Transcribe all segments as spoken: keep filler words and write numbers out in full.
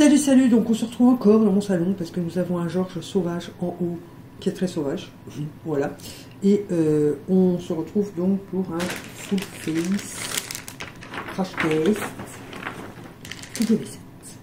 Salut, salut, donc on se retrouve encore dans mon salon parce que nous avons un Georges sauvage en haut qui est très sauvage, voilà. Et euh, on se retrouve donc pour un full face crash test vidéo sept.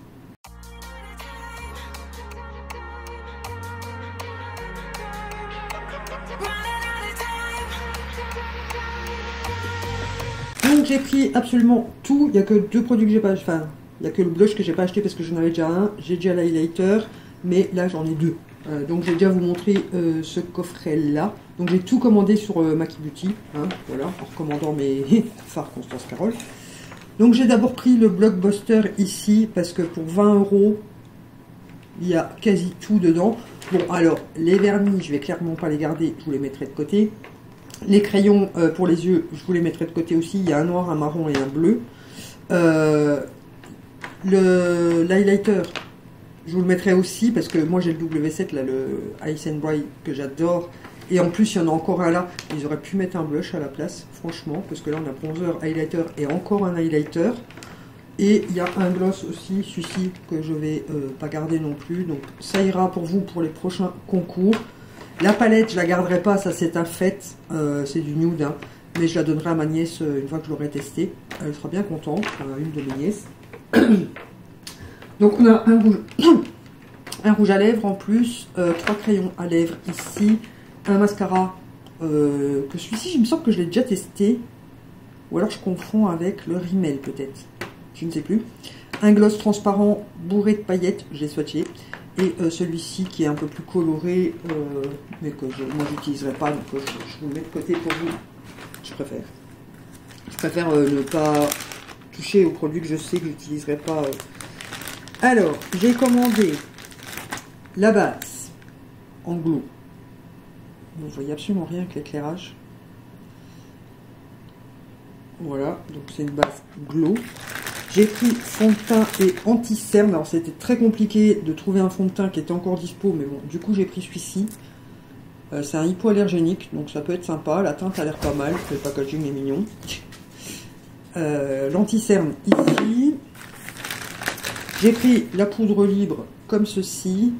Donc j'ai pris absolument tout, il n'y a que deux produits que j'ai pas, enfin il n'y a que le blush que j'ai pas acheté parce que j'en avais déjà un, j'ai déjà l'highlighter, mais là j'en ai deux. Euh, donc je vais déjà vous montrer euh, ce coffret là. Donc j'ai tout commandé sur euh, Maki Beauty, hein, voilà, en recommandant mes fards Constance Carole. Donc j'ai d'abord pris le Blockbuster ici parce que pour vingt euros il y a quasi tout dedans. Bon alors les vernis je vais clairement pas les garder, je vous les mettrai de côté. Les crayons euh, pour les yeux je vous les mettrai de côté aussi, il y a un noir, un marron et un bleu. Euh, le l'highlighter je vous le mettrai aussi parce que moi j'ai le W sept là, le Ice and Bright que j'adore, et en plus il y en a encore un là, ils auraient pu mettre un blush à la place franchement, parce que là on a bronzer, highlighter et encore un highlighter, et il y a un gloss aussi, celui-ci que je vais euh, pas garder non plus, donc ça ira pour vous pour les prochains concours. La palette je la garderai pas, ça c'est un fait, euh, c'est du nude hein, mais je la donnerai à ma nièce euh, une fois que je l'aurai testé, elle sera bien contente, enfin, une de mes nièces. Donc on a un rouge, un rouge à lèvres en plus, euh, trois crayons à lèvres ici, un mascara, euh, que celui-ci, il me semble que je l'ai déjà testé, ou alors je confonds avec le Rimmel peut-être, je ne sais plus. Un gloss transparent bourré de paillettes, je l'ai swatché, et euh, celui-ci qui est un peu plus coloré, euh, mais que je, moi j'utiliserai pas, donc euh, je, je vous le mets de côté pour vous, je préfère. Je préfère euh, ne pas toucher aux produits que je sais que j'utiliserai pas. Euh. Alors, j'ai commandé la base en glow. Vous ne voyez absolument rien avec l'éclairage. Voilà, donc c'est une base glow. J'ai pris fond de teint et anti-cerne. Alors c'était très compliqué de trouver un fond de teint qui était encore dispo, mais bon, du coup j'ai pris celui-ci. Euh, c'est un hypoallergénique, donc ça peut être sympa. La teinte a l'air pas mal, le packaging est mignon. Euh, L'anti-cerne ici. J'ai pris la poudre libre comme ceci.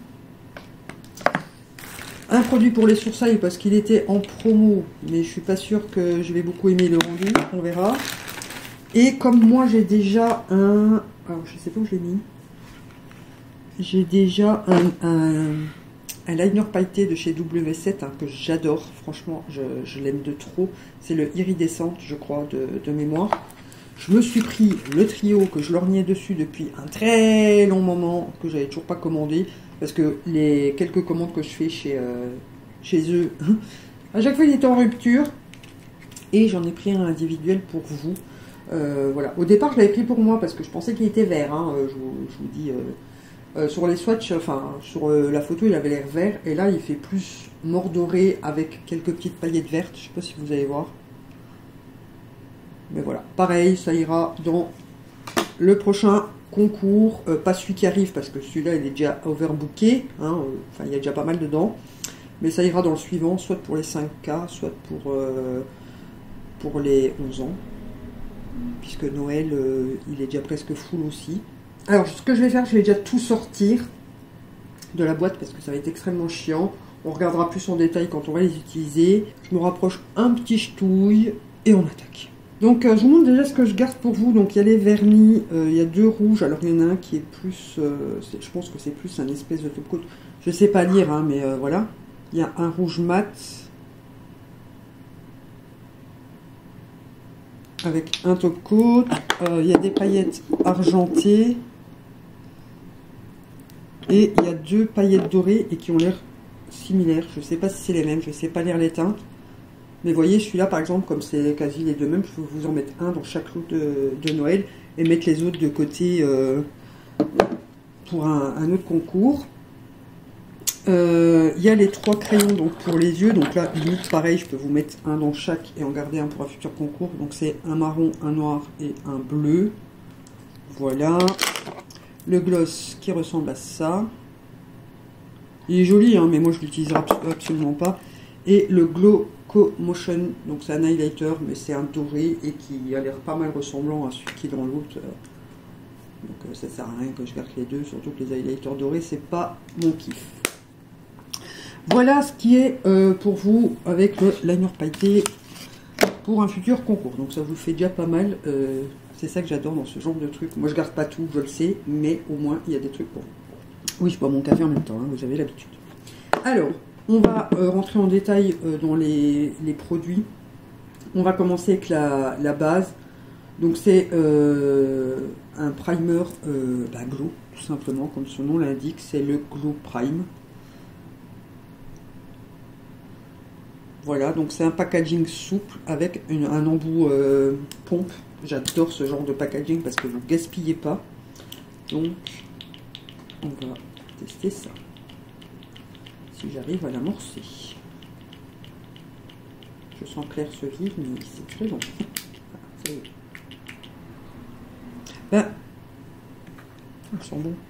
Un produit pour les sourcils parce qu'il était en promo, mais je suis pas sûre que je vais beaucoup aimer le rendu, on verra. Et comme moi j'ai déjà un... Alors je sais pas où je l'ai mis. J'ai déjà un, un, un liner pailleté de chez W sept hein, que j'adore, franchement je, je l'aime de trop. C'est le iridescent je crois de, de mémoire. Je me suis pris le trio que je lorgnais dessus depuis un très long moment, que j'avais toujours pas commandé, parce que les quelques commandes que je fais chez, euh, chez eux, à chaque fois il était en rupture, et j'en ai pris un individuel pour vous. Euh, voilà. Au départ je l'avais pris pour moi, parce que je pensais qu'il était vert, hein, je, vous, je vous dis, euh, euh, sur les swatchs, enfin sur euh, la photo il avait l'air vert, et là il fait plus mordoré avec quelques petites paillettes vertes, je sais pas si vous allez voir. Mais voilà, pareil, ça ira dans le prochain concours, euh, pas celui qui arrive parce que celui-là il est déjà overbooké, hein, euh, enfin il y a déjà pas mal dedans, mais ça ira dans le suivant, soit pour les cinq K, soit pour, euh, pour les onze ans, puisque Noël euh, il est déjà presque full aussi. Alors ce que je vais faire, je vais déjà tout sortir de la boîte parce que ça va être extrêmement chiant, on regardera plus en détail quand on va les utiliser. Je me rapproche un petit ch'touille et on attaque. Donc euh, je vous montre déjà ce que je garde pour vous. Donc il y a les vernis, euh, il y a deux rouges, alors il y en a un qui est plus, euh, est, je pense que c'est plus un espèce de top coat. Je sais pas lire, hein, mais euh, voilà. Il y a un rouge mat avec un top coat. Euh, il y a des paillettes argentées et il y a deux paillettes dorées et qui ont l'air similaires. Je sais pas si c'est les mêmes, je sais pas lire les teintes. Mais voyez, celui-là, par exemple, comme c'est quasi les deux mêmes, je peux vous en mettre un dans chaque lot de, de Noël et mettre les autres de côté euh, pour un, un autre concours. Il euh, y a les trois crayons donc pour les yeux. Donc là, limite, pareil, je peux vous mettre un dans chaque et en garder un pour un futur concours. Donc c'est un marron, un noir et un bleu. Voilà. Le gloss qui ressemble à ça. Il est joli, hein, mais moi je l'utiliserai absolument pas. Et le Glow Co-Motion, donc c'est un highlighter, mais c'est un doré et qui a l'air pas mal ressemblant à celui qui est dans l'autre. Donc euh, ça sert à rien que je garde les deux, surtout que les highlighters dorés, c'est pas mon kiff. Voilà ce qui est euh, pour vous avec le liner pailleté pour un futur concours. Donc ça vous fait déjà pas mal. Euh, c'est ça que j'adore dans ce genre de truc. Moi je garde pas tout, je le sais, mais au moins il y a des trucs pour vous. Oui, je bois mon café en même temps, hein, vous avez l'habitude. Alors, on va euh, rentrer en détail euh, dans les, les produits. On va commencer avec la, la base. Donc c'est euh, un primer euh, bah, Glow, tout simplement, comme son nom l'indique, c'est le Glow Prime. Voilà, donc c'est un packaging souple avec une, un embout euh, pompe. J'adore ce genre de packaging parce que vous ne gaspillez pas. Donc, on va tester ça. Si j'arrive à l'amorcer. Je sens clair ce vide, mais c'est très long. Ah, ça y est. Ben, elles sont bons.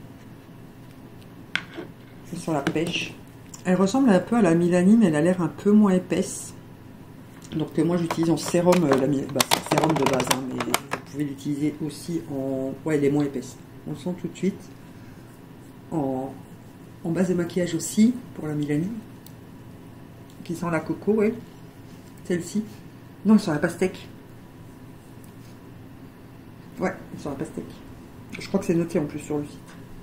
Elles sont la pêche. Elle ressemble un peu à la mélanine, elle a l'air un peu moins épaisse. Donc moi j'utilise en sérum, euh, la bah, sérum de base, hein, mais vous pouvez l'utiliser aussi en... Ouais, elle est moins épaisse. On le sent tout de suite. En, en base de maquillage aussi, pour la mélanine. Qui sent la coco, ouais. Celle-ci. Non, elle sent la pastèque. Ouais, elle sent la pastèque. Je crois que c'est noté en plus sur le site.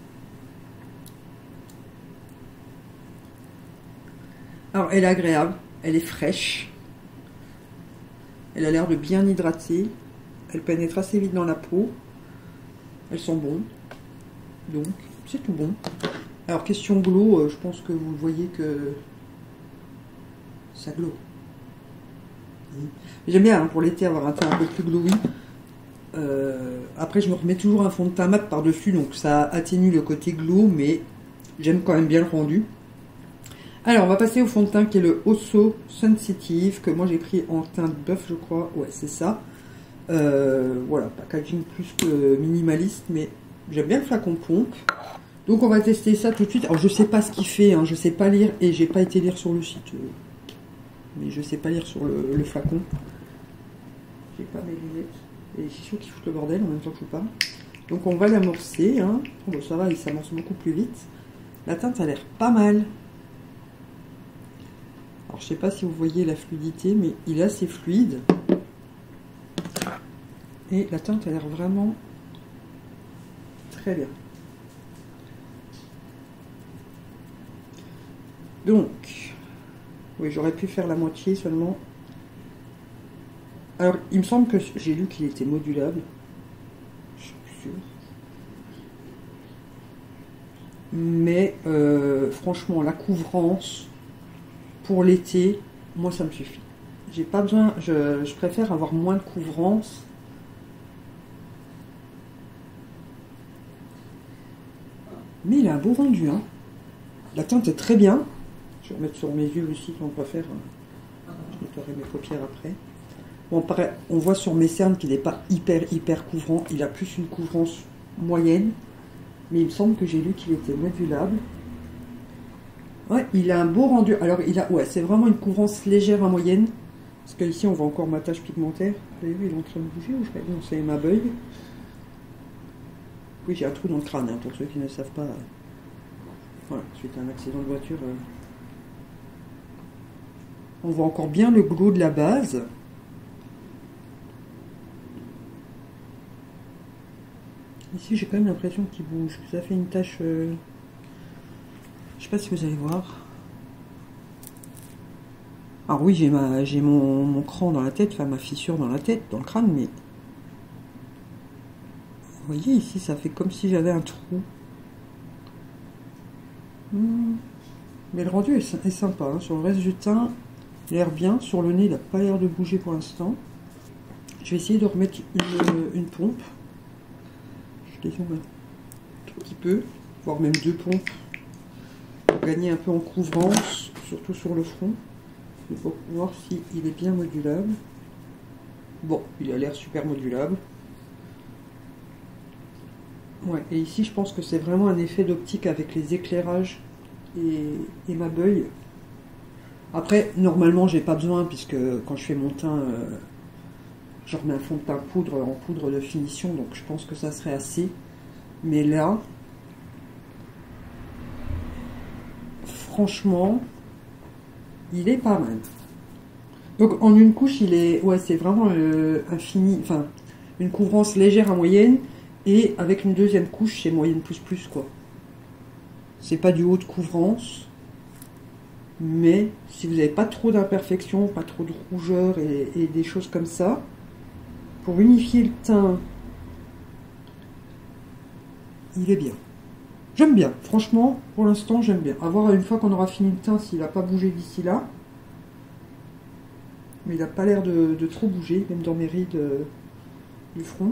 Alors, elle est agréable, elle est fraîche, elle a l'air de bien hydrater, elle pénètre assez vite dans la peau, elles sont bonnes, donc c'est tout bon. Alors, question glow, euh, je pense que vous voyez que ça glow. J'aime bien hein, pour l'été avoir un teint un peu plus glowy. Euh, après, je me remets toujours un fond de teint mat par-dessus, donc ça atténue le côté glow, mais j'aime quand même bien le rendu. Alors, on va passer au fond de teint qui est le Osso Sensitive, que moi j'ai pris en teint de bœuf, je crois. Ouais, c'est ça. Euh, voilà, packaging plus que minimaliste, mais j'aime bien le flacon pompe. Donc, on va tester ça tout de suite. Alors, je sais pas ce qu'il fait, hein, je sais pas lire, et j'ai pas été lire sur le site. Euh, mais je sais pas lire sur le, le flacon. J'ai pas mes lunettes. Et c'est sûr qu'ils foutent le bordel en même temps que je vous parle. Donc, on va l'amorcer. Hein. Oh, bon, ça va, il s'amorce beaucoup plus vite. La teinte a l'air pas mal. Alors, je sais pas si vous voyez la fluidité, mais il est assez fluide. Et la teinte a l'air vraiment très bien. Donc, oui, j'aurais pu faire la moitié seulement. Alors, il me semble que j'ai lu qu'il était modulable. Je suis plus sûre. Mais, euh, franchement, la couvrance... Pour l'été, moi ça me suffit. J'ai pas besoin, je, je préfère avoir moins de couvrance. Mais il a un beau rendu, hein. La teinte est très bien. Je vais remettre sur mes yeux aussi, on préfère. Je nettoierai mes paupières après. Bon, pareil, on voit sur mes cernes qu'il n'est pas hyper hyper couvrant. Il a plus une couvrance moyenne. Mais il me semble que j'ai lu qu'il était modulable. Ouais, il a un beau rendu. Alors, il a, ouais, c'est vraiment une couvrance légère à moyenne. Parce que ici, on voit encore ma tache pigmentaire. Vous avez vu, il est en train de bouger ou je sais pas. Non, c'est ma beuille. Oui, j'ai un trou dans le crâne, hein, pour ceux qui ne savent pas. Voilà, suite à un accident de voiture. Euh... On voit encore bien le glow de la base. Ici, j'ai quand même l'impression qu'il bouge. Ça fait une tache... Euh... Je sais pas si vous allez voir. Alors oui, j'ai ma, j'ai mon, mon cran dans la tête, enfin ma fissure dans la tête, dans le crâne, mais... Vous voyez, ici, ça fait comme si j'avais un trou. Hmm. Mais le rendu est, est sympa, hein. Sur le reste du teint, il a l'air bien. Sur le nez, il n'a pas l'air de bouger pour l'instant. Je vais essayer de remettre une, une pompe. Je dézoome un tout petit peu, voire même deux pompes. Gagner un peu en couvrance, surtout sur le front, pour voir s'il est bien modulable. Bon, il a l'air super modulable. Ouais, et ici je pense que c'est vraiment un effet d'optique avec les éclairages et, et ma beuille. Après, normalement j'ai pas besoin, puisque quand je fais mon teint, euh, je remets un fond de teint poudre en poudre de finition, donc je pense que ça serait assez. Mais là, franchement, il est pas mal. Donc en une couche, il est, ouais, c'est vraiment euh, un fini, enfin une couvrance légère à moyenne, et avec une deuxième couche, c'est moyenne plus plus quoi. C'est pas du haut de couvrance, mais si vous n'avez pas trop d'imperfections, pas trop de rougeur et, et des choses comme ça, pour unifier le teint, il est bien. J'aime bien, franchement, pour l'instant, j'aime bien. À voir une fois qu'on aura fini le teint s'il n'a pas bougé d'ici là. Mais il n'a pas l'air de, de trop bouger, même dans mes rides euh, du front.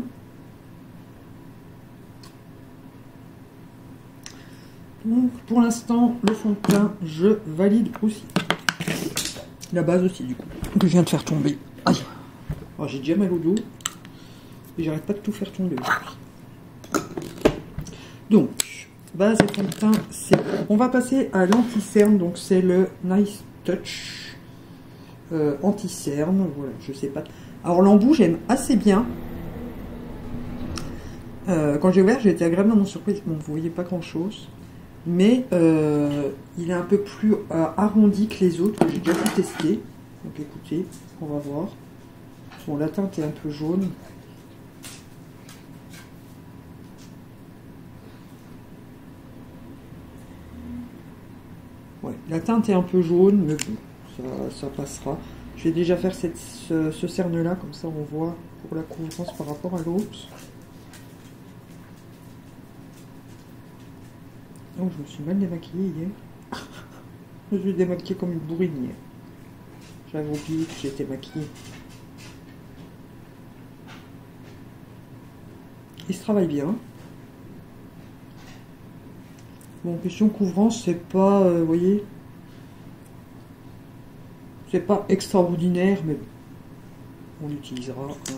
Donc, pour l'instant, le fond de teint, je valide aussi. La base aussi, du coup, que je viens de faire tomber. Aïe. Alors, j'ai déjà mal au dos. Et j'arrête pas de tout faire tomber aujourd'hui. Donc, base et fond de teint, c'est bon. On va passer à l'anti-cerne. Donc, c'est le Nice Touch. Euh, anti-cerne, voilà, je sais pas. Alors l'embout, j'aime assez bien. Euh, quand j'ai ouvert, j'ai été agréablement surprise. Bon, vous voyez pas grand chose, mais euh, il est un peu plus euh, arrondi que les autres que j'ai déjà pu tester. Donc écoutez, on va voir. Bon, la teinte est un peu jaune. Ouais, la teinte est un peu jaune, mais bon. Ça, ça passera. Je vais déjà faire cette, ce, ce cerne là, comme ça on voit pour la couvrance par rapport à l'autre. Donc je me suis mal démaquillée hier. Je me suis démaquillée comme une bourrine hier. J'avais oublié que j'étais maquillée. Il se travaille bien. Bon, question couvrance, c'est pas, euh, vous voyez, c'est pas extraordinaire, mais on l'utilisera. Hein.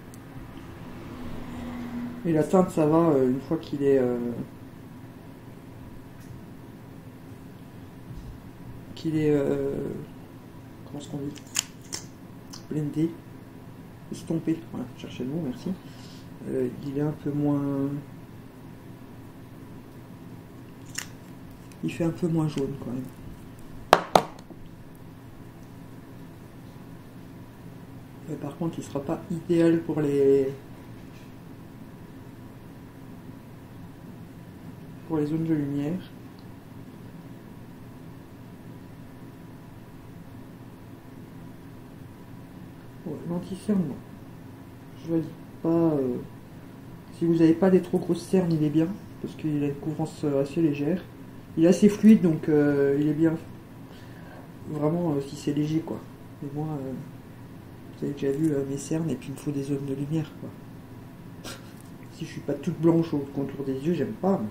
Et la teinte, ça va euh, une fois qu'il est euh, qu'il est euh, comment est-ce qu'on dit, blendé, estompé. Voilà, cherchez le mot, merci. Euh, il est un peu moins, il fait un peu moins jaune quand même. Mais par contre, il sera pas idéal pour les pour les zones de lumière. Ouais, l'anti-cerne, non. Je valide pas. Euh, si vous n'avez pas des trop grosses cernes, il est bien, parce qu'il a une couvrance assez légère. Il est assez fluide, donc euh, il est bien. Vraiment, euh, si c'est léger, quoi. Et moi, euh, vous avez déjà vu euh, mes cernes, et puis il me faut des zones de lumière, quoi. Si je suis pas toute blanche au contour des yeux, j'aime pas.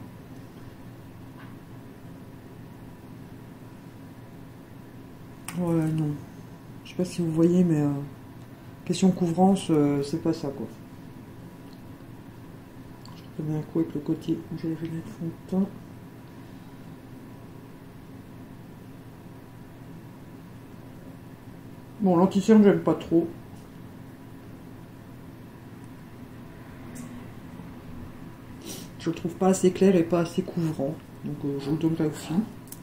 Mais... ouais, non. Je sais pas si vous voyez, mais... Euh, question couvrance, euh, c'est pas ça, quoi. Je remets un coup avec le côté où j'avais mis le fond de teint. Bon, l'anti-cerne, j'aime pas trop. Je le trouve pas assez clair et pas assez couvrant. Donc, euh, je vous le donnerai aussi.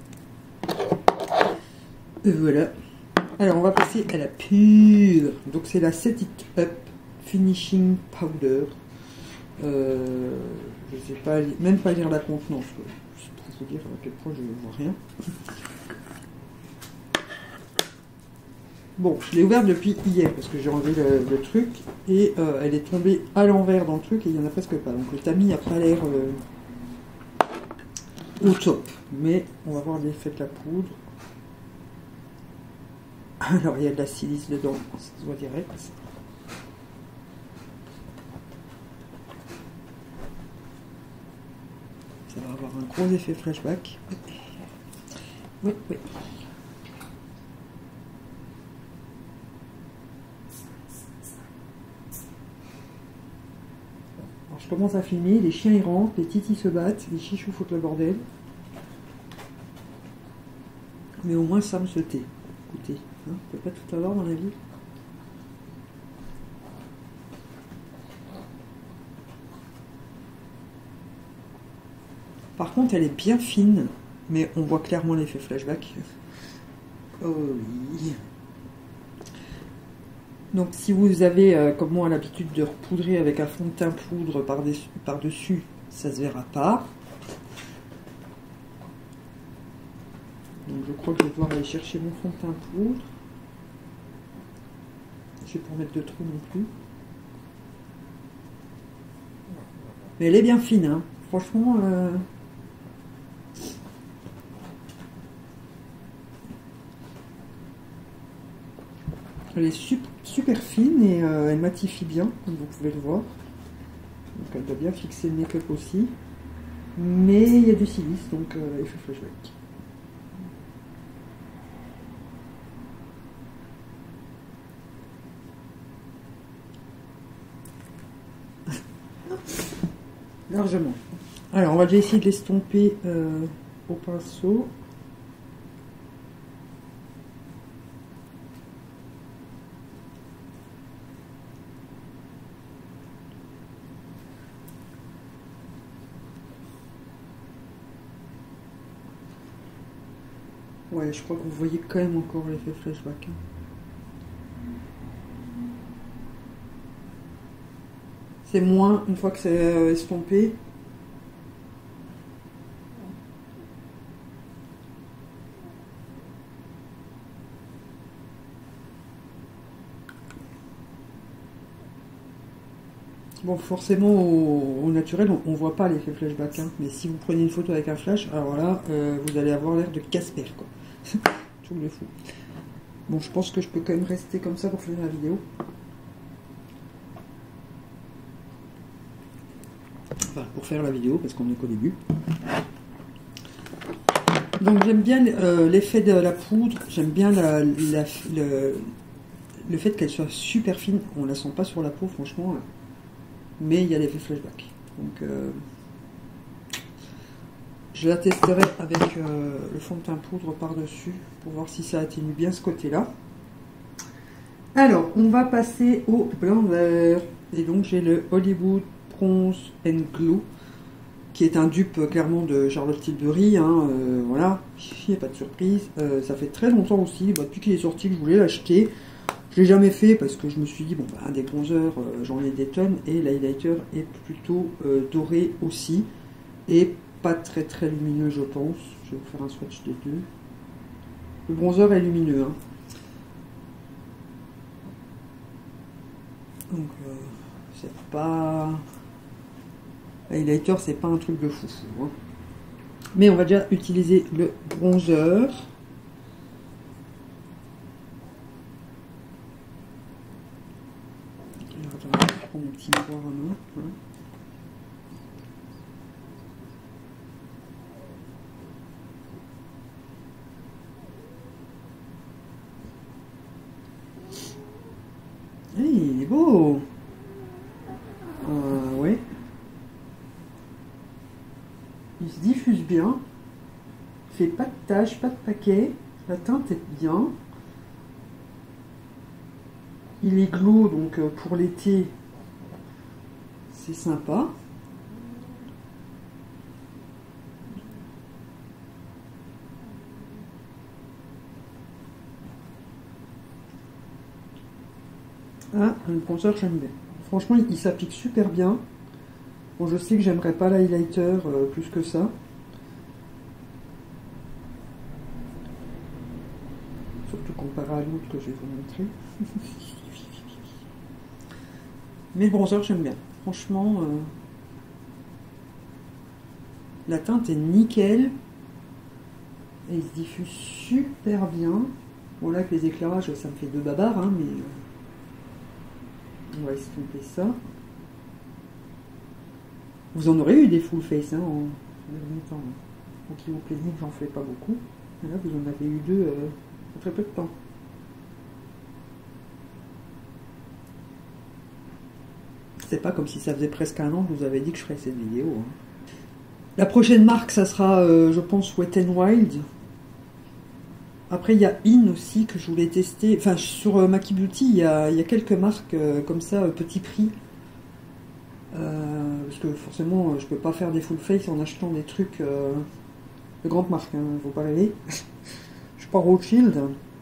Et voilà. Alors, on va passer à la pure. Donc, c'est la Set It Up Finishing Powder. Euh, je sais pas, même pas lire la contenance. C'est pour vous dire à quel point je ne vois rien. Bon, je l'ai ouverte depuis hier parce que j'ai enlevé le, le truc et euh, elle est tombée à l'envers dans le truc et il n'y en a presque pas. Donc le tamis n'a pas l'air euh, au top. Mais on va voir l'effet de la poudre. Alors il y a de la silice dedans, ça se voit direct. Ça va avoir un gros effet flashback. Oui, oui. Alors je commence à filmer, les chiens ils rentrent, les titis se battent, les chichous foutent le bordel. Mais au moins ça me se tait. Écoutez, hein, on peut pas tout avoir dans la vie. Par contre, elle est bien fine, mais on voit clairement l'effet flashback. Oh oui. Donc si vous avez, euh, comme moi, l'habitude de repoudrer avec un fond de teint poudre par-dessus, par-dessus, ça se verra pas. Donc je crois que je vais devoir aller chercher mon fond de teint poudre. Je vais pas en mettre de trous non plus. Mais elle est bien fine, hein. Franchement... Euh... Elle est super, super fine et euh, elle matifie bien, comme vous pouvez le voir. Donc elle doit bien fixer le make-up aussi. Mais il y a du silice, donc euh, effet flashback. Largement. Alors on va déjà essayer de l'estomper euh, au pinceau. Ouais, je crois que vous voyez quand même encore l'effet flashback. C'est moins une fois que c'est euh, estompé. Bon, forcément, au, au naturel, on ne voit pas l'effet flashback. Hein. Mais si vous prenez une photo avec un flash, alors là, euh, vous allez avoir l'air de Casper, quoi. Tout le fou. Bon, je pense que je peux quand même rester comme ça pour finir la vidéo. Enfin, pour faire la vidéo, parce qu'on n'est qu'au début. Donc, j'aime bien euh, l'effet de la poudre. J'aime bien la, la, le, le fait qu'elle soit super fine. On ne la sent pas sur la peau, franchement. Mais il y a l'effet flashback. Donc, euh, je la testerai avec euh, le fond de teint poudre par-dessus pour voir si ça atténue bien ce côté-là. Alors, on va passer au blanc vert. Et donc, j'ai le Hollywood Bronze and Glow, qui est un dupe euh, clairement de Charlotte Tilbury. Hein, euh, voilà, il n'y a pas de surprise. Euh, ça fait très longtemps aussi, bah, depuis qu'il est sorti, que je voulais l'acheter. Je l'ai jamais fait parce que je me suis dit, bon, bah, des bronzers, euh, j'en ai des tonnes. Et l'highlighter est plutôt euh, doré aussi. Et pas très très lumineux, je pense. Je vais vous faire un swatch des deux. Le bronzer est lumineux. Hein. Donc, euh, c'est pas... L'highlighter, c'est pas un truc de fou. Hein. Mais on va déjà utiliser le bronzer. Alors, attends, je prends mon petit miroir à main. Voilà. Hey, il est beau. Euh, ouais. Il se diffuse bien. Il fait pas de taches, pas de paquets. La teinte est bien. Il est glow, donc pour l'été, c'est sympa. Ah, le bronzer, j'aime bien. Franchement, il, il s'applique super bien. Bon, je sais que j'aimerais pas l'highlighter euh, plus que ça. Surtout comparé à l'autre que je vais vous montrer. Mais le bronzer, j'aime bien. Franchement, euh, la teinte est nickel. Et il se diffuse super bien. Bon, là, avec les éclairages, ça me fait deux babards, hein, mais... Euh, on va estomper ça. Vous en aurez eu des full face hein, en dernier temps. Donc il vous plaît, j'en fais pas beaucoup. Et là, vous en avez eu deux euh, en très peu de temps. C'est pas comme si ça faisait presque un an que je vous avais dit que je ferais cette vidéo. Hein. La prochaine marque, ça sera, euh, je pense, Wet n Wild. Après, il y a In aussi que je voulais tester. Enfin, sur euh, Maki Beauty, il y a, il y a quelques marques euh, comme ça, euh, petit prix. Euh, parce que forcément, je peux pas faire des full face en achetant des trucs euh, de grande marque, hein, faut pas rêver. Je suis pas Rothschild.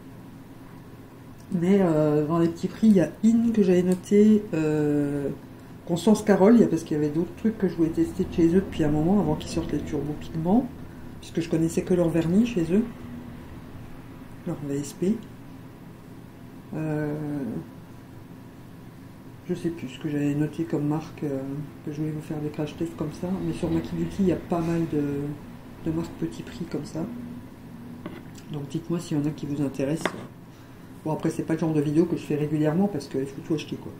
Mais euh, dans les petits prix, il y a In que j'avais noté, euh, Constance Carole, parce qu'il y avait d'autres trucs que je voulais tester de chez eux depuis un moment, avant qu'ils sortent les Turbo Pigments, puisque je connaissais que leur vernis chez eux, leur V S P. Euh, je sais plus ce que j'avais noté comme marque, euh, que je voulais vous faire des crash tests comme ça, mais sur Maki Beauty, il y a pas mal de, de marques petit prix comme ça. Donc dites-moi s'il y en a qui vous intéressent. Bon, après, c'est pas le genre de vidéo que je fais régulièrement parce qu'il faut tout acheter, quoi.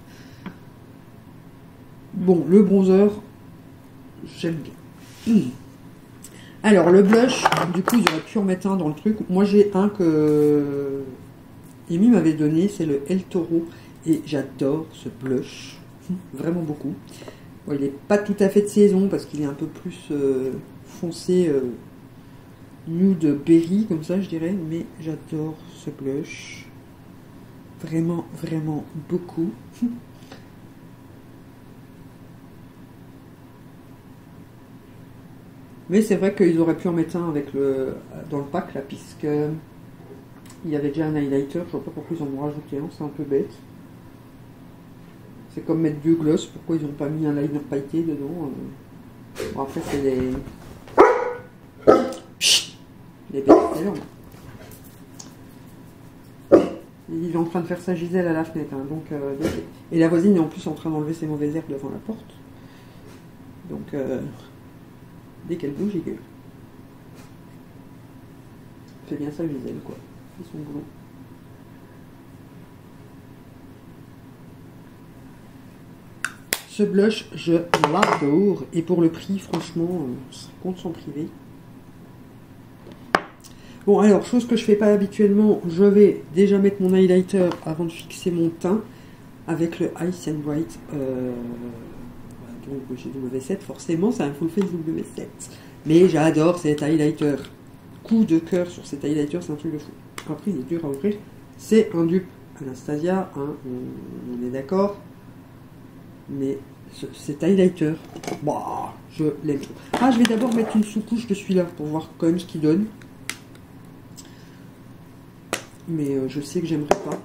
Bon, le bronzer, j'aime bien. Mmh. Alors, le blush, du coup, ils auraient pu en mettre un dans le truc. Moi, j'ai un que Amy m'avait donné, c'est le El Toro. Et j'adore ce blush, vraiment beaucoup. Bon, il n'est pas tout à fait de saison parce qu'il est un peu plus euh, foncé, euh, nude berry, comme ça, je dirais. Mais j'adore ce blush. Vraiment, vraiment beaucoup. Mais c'est vrai qu'ils auraient pu en mettre un avec le, dans le pack là, puisque il y avait déjà un highlighter. Je vois pas pourquoi ils en ont rajouté un, c'est un peu bête. C'est comme mettre deux gloss, pourquoi ils n'ont pas mis un liner pailleté dedans. Bon, après, c'est les. Les bêtes. Il est en train de faire sa Gisèle à la fenêtre, hein, donc, euh, et la voisine est en plus en train d'enlever ses mauvaises herbes devant la porte. Donc, euh, dès qu'elle bouge, il gueule. C'est bien ça, Gisèle, quoi. C'est son boulot. Ce blush, je l'adore. Et pour le prix, franchement, ça compte s'en priver. Bon, alors, chose que je fais pas habituellement, je vais déjà mettre mon highlighter avant de fixer mon teint avec le Ice and Bright. Euh, donc, chez W sept, forcément, c'est un full face W sept. Mais j'adore cet highlighter. Coup de cœur sur cet highlighter, c'est un truc de fou. Après, il est dur à ouvrir. C'est un dupe Anastasia, hein, on, on est d'accord. Mais ce, cet highlighter, bah, je l'aime. Ah, je vais d'abord mettre une sous-couche de celui-là pour voir quand même ce qu'il donne. Mais euh, je sais que j'aimerais pas.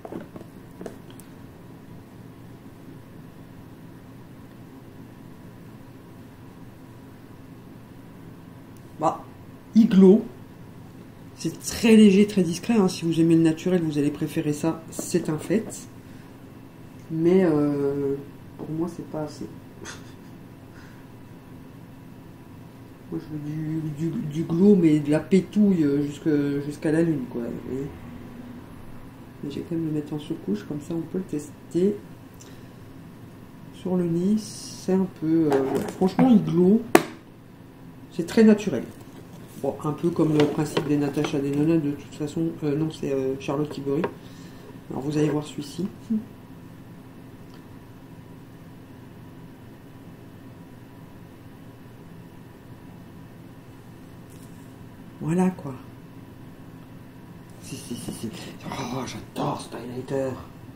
Bah, il glow. C'est très léger, très discret. Hein. Si vous aimez le naturel, vous allez préférer ça. C'est un fait. Mais euh, pour moi, c'est pas assez. Moi, je veux du, du, du glow, mais de la pétouille jusqu'à jusqu'à la lune, quoi. Et mais j'ai quand même le mettre en sous-couche, comme ça on peut le tester. Sur le nez, c'est un peu... Euh, ouais. Franchement, il glow. C'est très naturel. Bon, un peu comme le principe des Natasha Denona, de toute façon. Euh, non, c'est euh, Charlotte Tilbury. Alors, vous allez voir celui-ci. Voilà, quoi. Si, si, si, si. Oh, j'adore ce highlighter.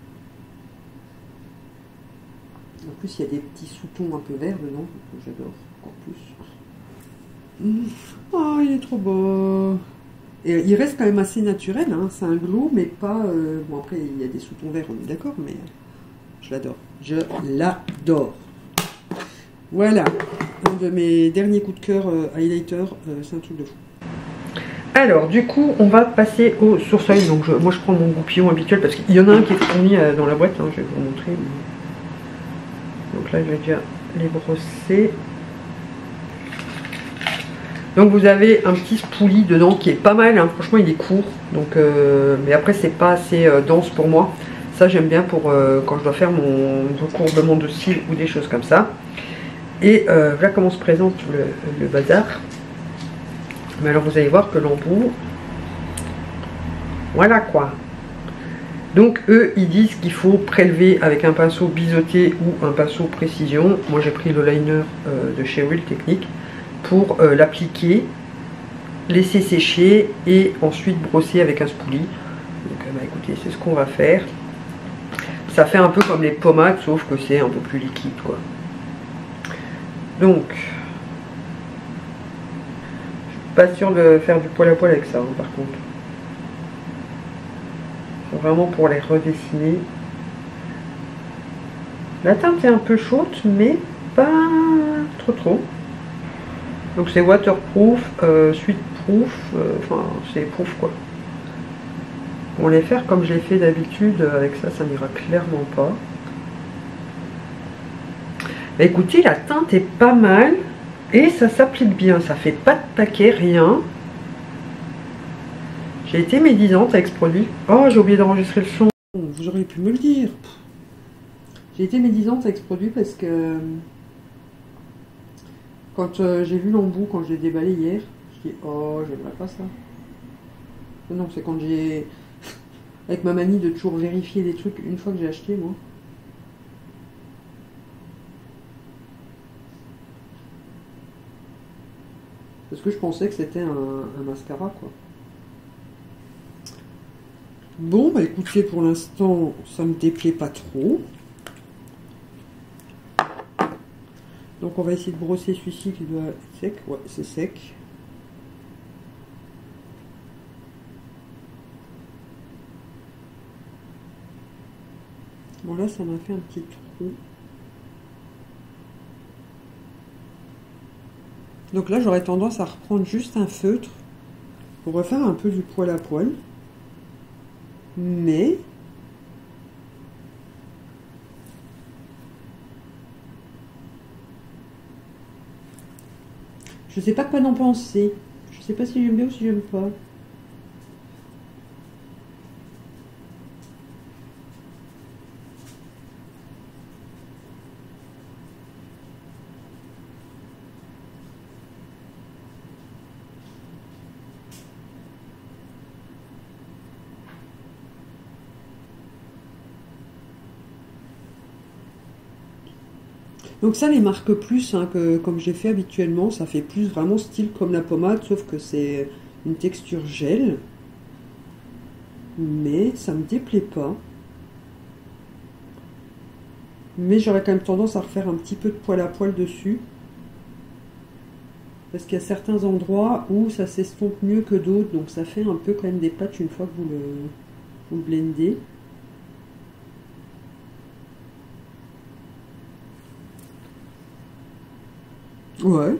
En plus, il y a des petits sous-tons un peu verts dedans. J'adore encore plus. Mmh. Oh, il est trop beau. Et il reste quand même assez naturel. Hein. C'est un glow, mais pas... Euh... Bon, après, il y a des sous-tons verts, on est d'accord, mais je l'adore. Je l'adore. Voilà. Un de mes derniers coups de cœur euh, highlighter. Euh, c'est un truc de fou. Alors, du coup, on va passer au sourcil. Donc, je, moi, je prends mon goupillon habituel parce qu'il y en a un qui est fourni euh, dans la boîte. Hein, je vais vous montrer. Donc là, je vais déjà les brosser. Donc, vous avez un petit spoolie dedans qui est pas mal. Hein. Franchement, il est court. Donc, euh, mais après, c'est pas assez euh, dense pour moi. Ça, j'aime bien pour euh, quand je dois faire mon recourbement de cils ou des choses comme ça. Et euh, voilà comment se présente le, le bazar. Mais alors vous allez voir que l'embout, voilà quoi. Donc eux ils disent qu'il faut prélever avec un pinceau biseauté ou un pinceau précision. Moi j'ai pris le liner euh, de chez Real Technique pour euh, l'appliquer, laisser sécher et ensuite brosser avec un spoolie. Donc euh, bah, écoutez, c'est ce qu'on va faire. Ça fait un peu comme les pommades sauf que c'est un peu plus liquide quoi. Donc, je suis pas sûre de faire du poil à poil avec ça, hein, par contre. C'est vraiment pour les redessiner. La teinte est un peu chaude, mais pas trop trop. Donc c'est waterproof, euh, sweetproof, euh, enfin c'est proof quoi. Pour les faire comme je l'ai fait d'habitude, avec ça, ça n'ira clairement pas. Bah, écoutez, la teinte est pas mal et ça s'applique bien, ça fait pas de paquet, rien. J'ai été médisante avec ce produit. Oh, j'ai oublié d'enregistrer le son. Vous auriez pu me le dire. J'ai été médisante avec ce produit parce que quand euh, j'ai vu l'embout, quand je l'ai déballé hier, je dis oh, j'aimerais pas ça. Non, c'est quand j'ai, avec ma manie de toujours vérifier les trucs une fois que j'ai acheté, moi. Parce que je pensais que c'était un, un mascara, quoi. Bon, bah écoutez, pour l'instant, ça me déplaît pas trop. Donc on va essayer de brosser celui-ci qui doit être sec. Ouais, c'est sec. Bon là, ça m'a fait un petit trou. Donc là, j'aurais tendance à reprendre juste un feutre pour refaire un peu du poil à poil. Mais je sais pas quoi en penser. Je sais pas si j'aime bien ou si j'aime pas. Donc ça, les marques plus, hein, que comme j'ai fait habituellement, ça fait plus vraiment style comme la pommade, sauf que c'est une texture gel. Mais ça me déplaît pas. Mais j'aurais quand même tendance à refaire un petit peu de poil à poil dessus. Parce qu'il y a certains endroits où ça s'estompe mieux que d'autres, donc ça fait un peu quand même des patchs une fois que vous le, vous le blendez. Ouais.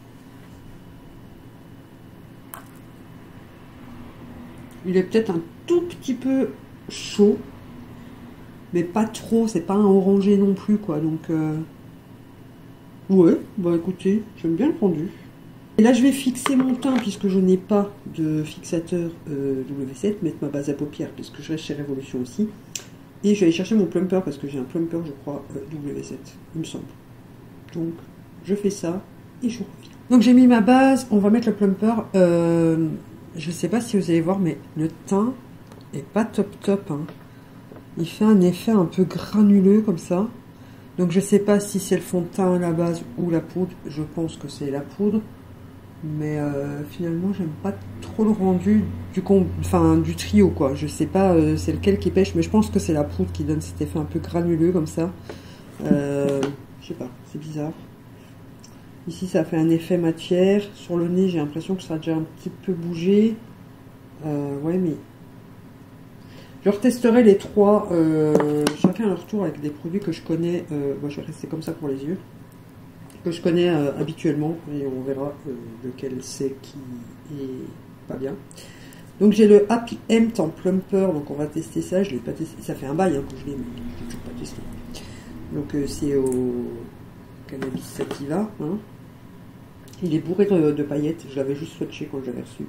Il est peut-être un tout petit peu chaud, mais pas trop, c'est pas un orangé non plus, quoi. Donc, euh... ouais, bah écoutez, j'aime bien le rendu. Et là, je vais fixer mon teint, puisque je n'ai pas de fixateur euh, W sept, mettre ma base à paupières, puisque je reste chez Révolution aussi. Et je vais aller chercher mon plumper, parce que j'ai un plumper, je crois, euh, W sept, il me semble. Donc, je fais ça, et je reviens. Donc, j'ai mis ma base, on va mettre le plumper. Euh, je sais pas si vous allez voir, mais le teint est pas top top, hein. Il fait un effet un peu granuleux, comme ça. Donc, je sais pas si c'est le fond de teint à la base ou la poudre. Je pense que c'est la poudre. Mais euh, finalement, j'aime pas trop le rendu du, enfin, du trio, quoi. Je sais pas euh, c'est lequel qui pêche, mais je pense que c'est la poudre qui donne cet effet un peu granuleux comme ça. Euh, je sais pas, c'est bizarre. Ici, ça fait un effet matière. Sur le nez, j'ai l'impression que ça a déjà un petit peu bougé. Euh, ouais, mais je retesterai les trois, euh, chacun à leur tour, avec des produits que je connais. Euh, moi, je vais rester comme ça pour les yeux. Que je connais euh, habituellement, et on verra euh, lequel c'est qui est pas bien. Donc j'ai le Happy Hemp en plumper, donc on va tester ça. Je l'ai pas testé, ça fait un bail hein, que je l'ai, mais je l'ai toujours pas testé. Donc euh, c'est au cannabis sativa. Hein. Il est bourré de, de paillettes. Je l'avais juste swatché quand je l'avais reçu.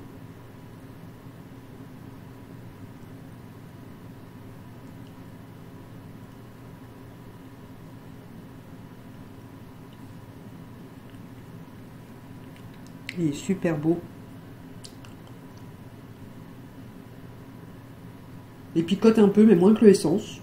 Il est super beau. Il picote un peu, mais moins que le essence.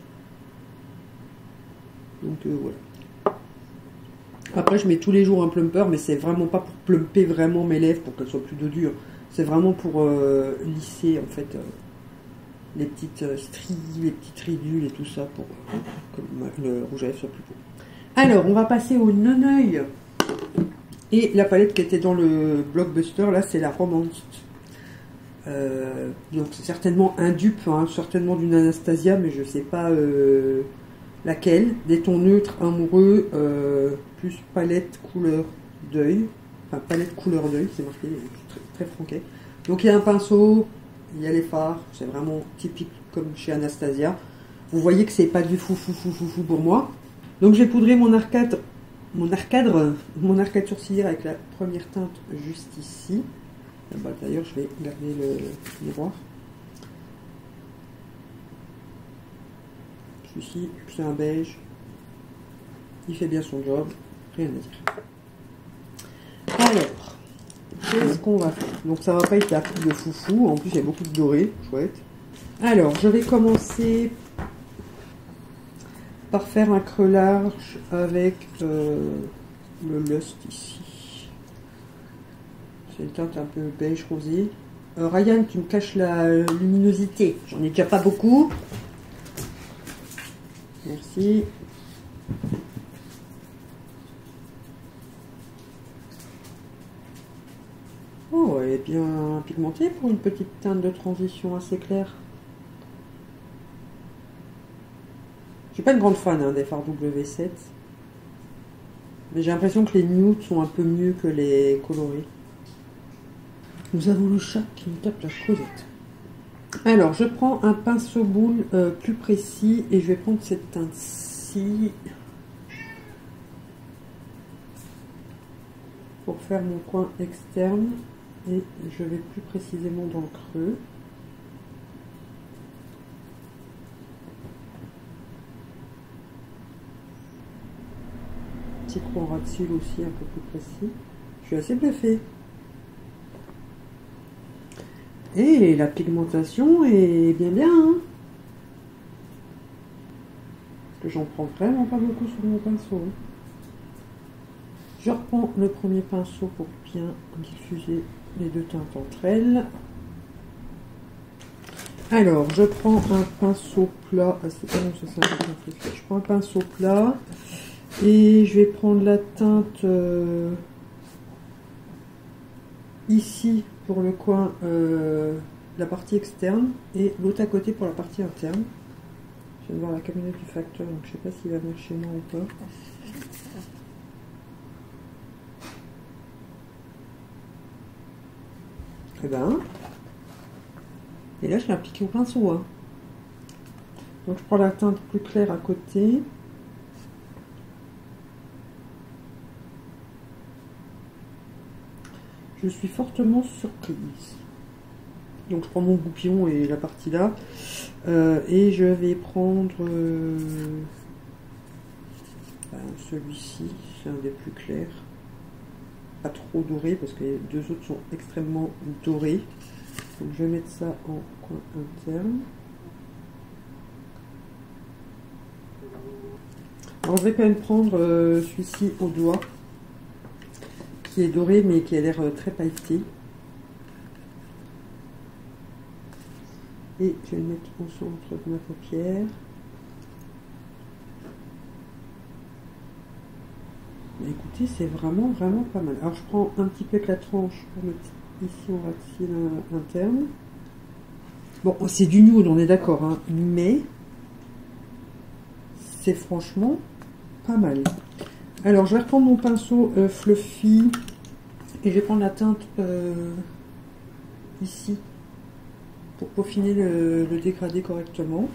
Donc euh, voilà. Après, je mets tous les jours un plumper, mais c'est vraiment pas pour plumper vraiment mes lèvres pour qu'elles soient plus de dures. C'est vraiment pour euh, lisser en fait euh, les petites euh, stries, les petites ridules et tout ça pour euh, que le rouge à lèvres soit plus beau. Alors, on va passer au non-œil Et la palette qui était dans le Blockbuster, là, c'est la Romance. Euh, donc c'est certainement un dupe, hein, certainement d'une Anastasia, mais je sais pas euh, laquelle. Des tons neutres, amoureux, euh, plus palette couleur d'œil. Enfin, palette couleur d'œil, c'est marqué, très, très franquet. Donc il y a un pinceau, il y a les fards, c'est vraiment typique comme chez Anastasia. Vous voyez que c'est pas du fou fou fou fou fou pour moi. Donc j'ai poudré mon arcade, mon arcade, mon arcade sourcilière avec la première teinte juste ici. Bah, d'ailleurs je vais garder le miroir. Celui-ci c'est un beige. Il fait bien son job, rien à dire. Alors, qu'est-ce qu'on va faire? Donc ça va pas être la coupe de foufou, en plus il y a beaucoup de doré, chouette. Alors je vais commencer par faire un creux large avec euh, le Lust ici. C'est une teinte un peu beige rosé. Euh, Ryan, tu me caches la luminosité. J'en ai déjà pas beaucoup. Merci. Oh, elle est bien pigmentée pour une petite teinte de transition assez claire. Je suis pas une grande fan hein, des fards W sept. Mais j'ai l'impression que les nudes sont un peu mieux que les colorés. Nous avons le chat qui nous tape la causette. Alors, je prends un pinceau boule euh, plus précis et je vais prendre cette teinte-ci pour faire mon coin externe et je vais plus précisément dans le creux. Petit coin ras de cils aussi un peu plus précis. Je suis assez bluffée. Et la pigmentation est bien bien. Hein, parce que j'en prends vraiment pas beaucoup sur mon pinceau. Je reprends le premier pinceau pour bien diffuser les deux teintes entre elles. Alors, je prends un pinceau plat. Ah, c'est pas bon, ça, ça, ça, je prends un pinceau plat et je vais prendre la teinte euh, ici pour le coin, euh, la partie externe, et l'autre à côté pour la partie interne. Je viens de voir la camionnette du facteur, donc je sais pas s'il va venir chez moi ou pas. Et ben, et là je l'ai appliqué au pinceau. Hein. Donc je prends la teinte plus claire à côté. Je suis fortement surprise. Donc je prends mon goupillon et la partie là. Euh, et je vais prendre euh, ben, celui-ci, c'est un des plus clairs. Pas trop doré parce que les deux autres sont extrêmement dorés. Donc je vais mettre ça en coin interne. Alors je vais quand même prendre euh, celui-ci au doigt, qui est doré mais qui a l'air euh, très pailleté. Et je vais le mettre au centre de ma paupière. Mais écoutez, c'est vraiment vraiment pas mal. Alors je prends un petit peu avec la tranche pour mettre ici en ras de cils interne. Bon, c'est du nude, on est d'accord, hein, mais c'est franchement pas mal. Alors je vais reprendre mon pinceau euh, fluffy et je vais prendre la teinte euh, ici pour peaufiner le, le dégradé correctement.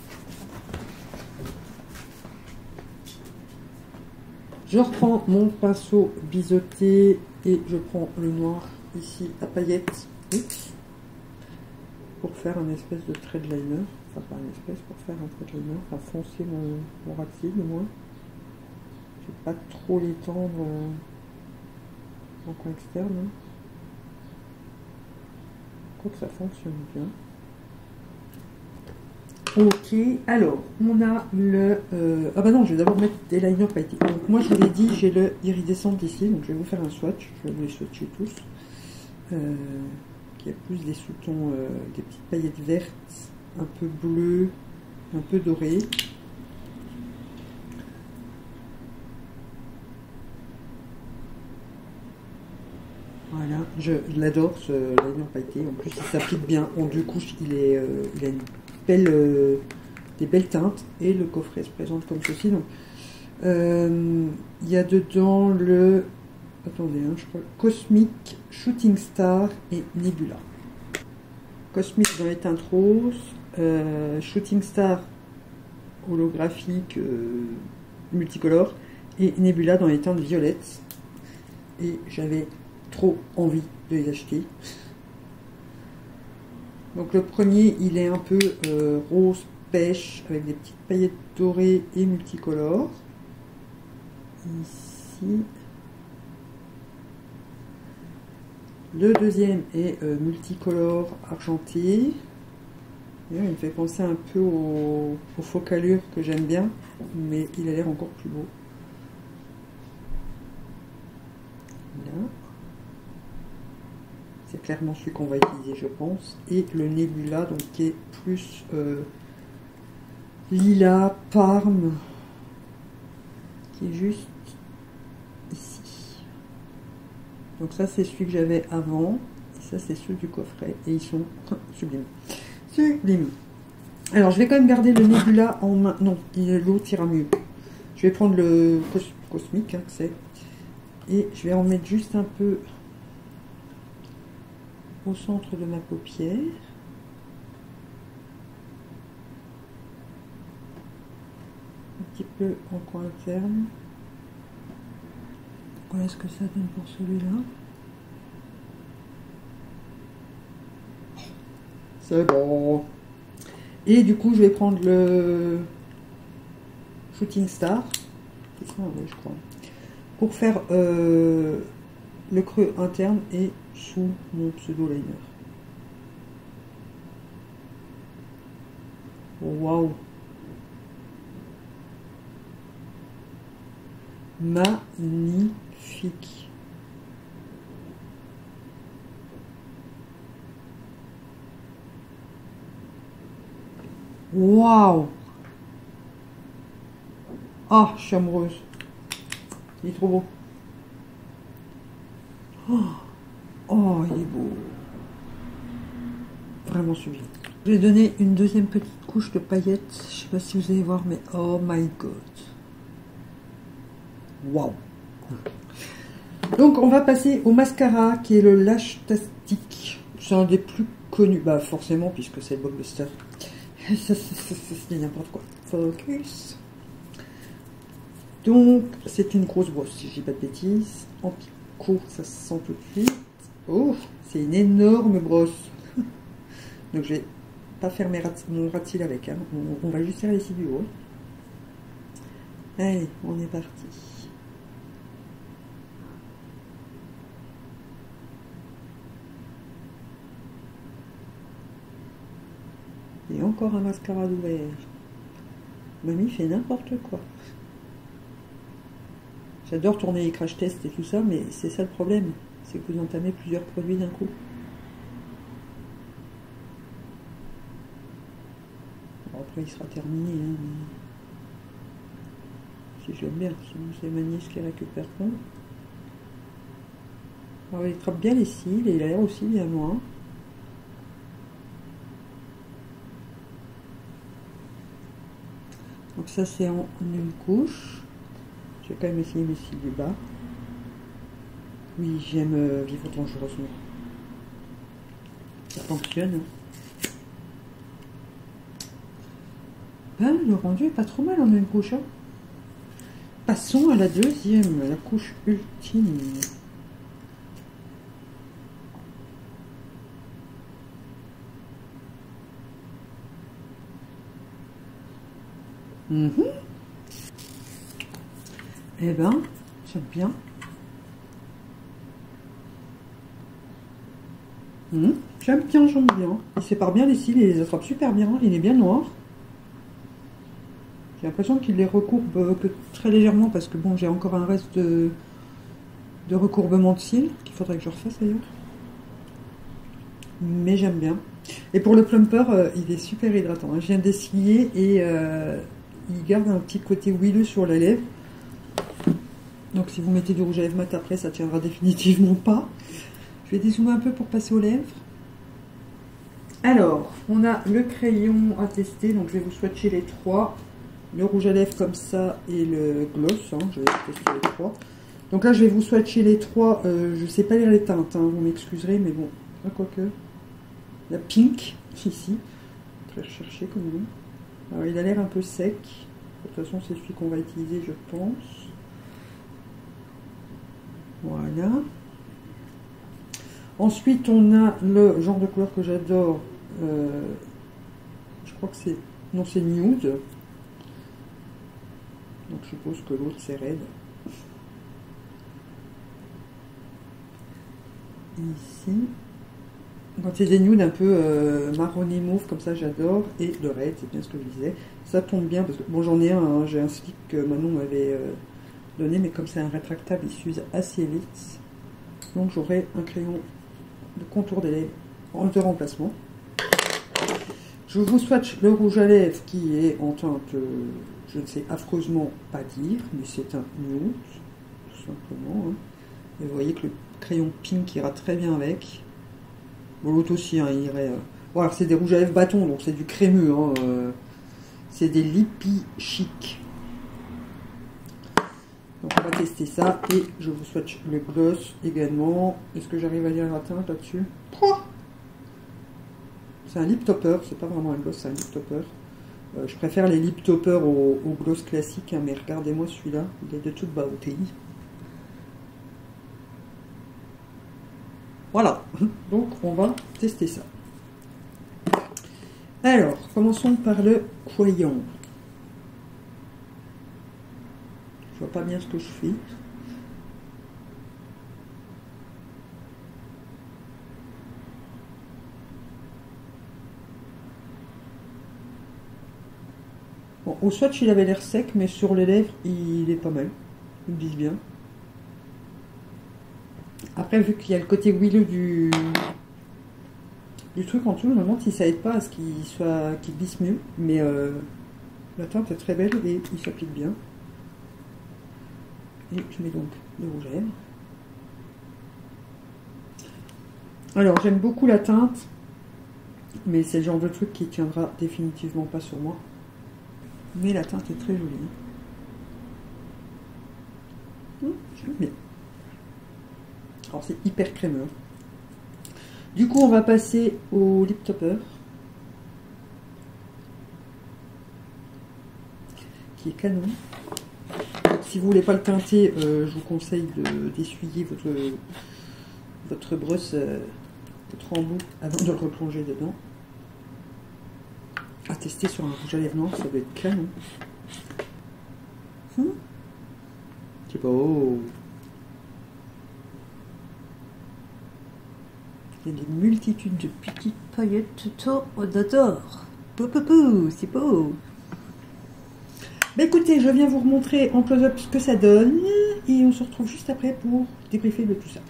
Je reprends mon pinceau biseauté et je prends le noir ici à paillettes pour faire un espèce de trait de liner. Enfin, pas une espèce, pour faire un trait de liner, enfin foncer mon, mon ras de cils au moins. Je ne vais pas trop l'étendre euh, en coin externe. Hein. Je crois que ça fonctionne bien. Ok, alors on a le... Euh, ah bah non, je vais d'abord mettre des liners pailletés. Donc moi je vous l'ai dit, j'ai le iridescent ici, donc je vais vous faire un swatch. Je vais vous les swatcher tous. Euh, il y a plus des sous-tons, euh, des petites paillettes vertes, un peu bleues, un peu dorées. Voilà, je, je l'adore ce liner pailleté. En plus, il s'applique bien. En deux couches, il, est, euh, il a une belle, euh, des belles teintes. Et le coffret se présente comme ceci. Donc, euh, il y a dedans le... Attendez, hein, je crois... Cosmic, Shooting Star et Nebula. Cosmic dans les teintes roses. Euh, Shooting Star holographique euh, multicolore. Et Nebula dans les teintes violettes. Et j'avais trop envie de les acheter. Donc le premier, il est un peu euh, rose pêche avec des petites paillettes dorées et multicolores. Ici. Le deuxième est euh, multicolore argenté. Il me fait penser un peu au, au focalure que j'aime bien, mais il a l'air encore plus beau. Là. C'est clairement celui qu'on va utiliser, je pense. Et le Nebula, donc qui est plus euh, lilas, parme, qui est juste ici. Donc ça, c'est celui que j'avais avant. Et ça, c'est celui du coffret. Et ils sont sublimes. Sublimes. Alors, je vais quand même garder le Nebula en main. Non, l'autre ira mieux. Je vais prendre le cos cosmique, hein, c'est. Et je vais en mettre juste un peu au centre de ma paupière. Un petit peu en coin interne. Voilà ce que ça donne pour celui-là. C'est bon. Et du coup, je vais prendre le Shooting Star. C'est ça, ouais, je crois. Pour faire euh, le creux interne et sous mon pseudo liner. Waouh! Magnifique! Waouh! Ah, je suis amoureuse. Il est trop beau. Oh, oh, il est beau. Vraiment sublime. Je vais donner une deuxième petite couche de paillettes. Je sais pas si vous allez voir, mais oh my god. Waouh. Donc, on va passer au mascara qui est le Lash Tastic. C'est un des plus connus. Bah, forcément, puisque c'est le blockbuster. Ça, c'est n'importe quoi. Focus. Donc, c'est une grosse brosse, si je dis pas de bêtises. En picot, ça se sent tout de suite. Oh, c'est une énorme brosse. Donc, je vais pas faire mes rat mon rat-cils avec. Hein. On, on va juste faire les cils du haut. Allez, on est parti. Et encore un mascara d'ouvert. Mamie fait n'importe quoi. J'adore tourner les crash tests et tout ça, mais c'est ça le problème. C'est que vous entamez plusieurs produits d'un coup. Bon, après, il sera terminé. Hein, mais... Si je l'aime bien, sinon c'est ma nièce qui récupère pas. Alors, il trappe bien les cils et il a l'air aussi bien loin. Donc ça c'est en une couche. Je vais quand même essayer mes cils du bas. Oui, j'aime euh, vivre dangereusement. Ça fonctionne. Hein. Ben, le rendu est pas trop mal en une couche. Hein. Passons à la deuxième, la couche ultime. Mmh. Eh ben, j'aime bien. Mmh. J'aime bien, j'aime bien. Il sépare bien les cils, il les attrape super bien. Il est bien noir. J'ai l'impression qu'il les recourbe que très légèrement parce que bon, j'ai encore un reste de, de recourbement de cils qu'il faudrait que je refasse d'ailleurs. Mais j'aime bien. Et pour le plumper, euh, il est super hydratant. Je viens d'essuyer et euh, il garde un petit côté huileux sur la lèvre. Donc si vous mettez du rouge à lèvres mat après, ça tiendra définitivement pas. vais dézoomer un peu pour passer aux lèvres. Alors, on a le crayon à tester, donc je vais vous swatcher les trois. Le rouge à lèvres comme ça et le gloss, hein, je vais tester les trois. Donc là, je vais vous swatcher les trois. Euh, je ne sais pas lire les teintes, hein, vous m'excuserez, mais bon, ah, quoique. La pink, ici, très recherché comme nous. Alors, il a l'air un peu sec. De toute façon, c'est celui qu'on va utiliser, je pense. Voilà. Ensuite, on a le genre de couleur que j'adore. Euh, je crois que c'est... Non, c'est nude. Donc, je suppose que l'autre, c'est red. Ici. Quand c'est des nudes un peu euh, marronné mauve, comme ça, j'adore. Et le red, c'est bien ce que je disais. Ça tombe bien, parce que... Bon, j'en ai un. Hein, j'ai un slip que Manon m'avait euh, donné, mais comme c'est un rétractable, il s'use assez vite. Donc, j'aurai un crayon de contour des lèvres en de remplacement. Je vous swatch le rouge à lèvres qui est en teinte, euh, je ne sais affreusement pas dire, mais c'est un nude, tout simplement. Hein. Et vous voyez que le crayon pink ira très bien avec. Bon, l'autre aussi, hein, il irait. Euh... Bon, alors c'est des rouges à lèvres bâtons, donc c'est du crémeux. Hein, euh... C'est des Lippy Chic. Donc on va tester ça et je vous swatch le gloss également. Est-ce que j'arrive à lire la teinte là-dessus? C'est un lip topper, c'est pas vraiment un gloss, c'est un lip topper. Euh, je préfère les lip toppers au, au gloss classique, hein, mais regardez-moi celui-là, il est de toute beauté. Voilà, donc on va tester ça. Alors, commençons par le crayon. Je vois pas bien ce que je fais. Bon, au swatch il avait l'air sec, mais sur les lèvres il est pas mal. Il glisse bien. Après, vu qu'il y a le côté huileux du, du truc en dessous, je me demande si ça aide pas à ce qu'il soit, qu'il glisse mieux. Mais euh, la teinte est très belle et il s'applique bien. Et je mets donc le rouge à lèvres. Alors, j'aime beaucoup la teinte, mais c'est le genre de truc qui tiendra définitivement pas sur moi. Mais la teinte est très jolie. Mmh, j'aime bien. Alors, c'est hyper crémeux. Du coup, on va passer au lip topper, qui est canon. Si vous voulez pas le teinter, euh, je vous conseille d'essuyer votre, votre brosse, euh, votre embout avant de le replonger dedans. À tester sur un rouge à lèvres noir, ça va être canon. Hum C'est beau. Il y a des multitudes de petites paillettes d'or. Pou pou pou, c'est beau. Bah écoutez, je viens vous remontrer en close-up ce que ça donne et on se retrouve juste après pour débriefer de tout ça.